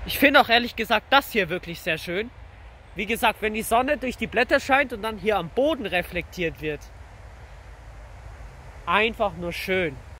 Ich finde auch ehrlich gesagt das hier wirklich sehr schön. Wie gesagt, wenn die Sonne durch die Blätter scheint und dann hier am Boden reflektiert wird. Einfach nur schön.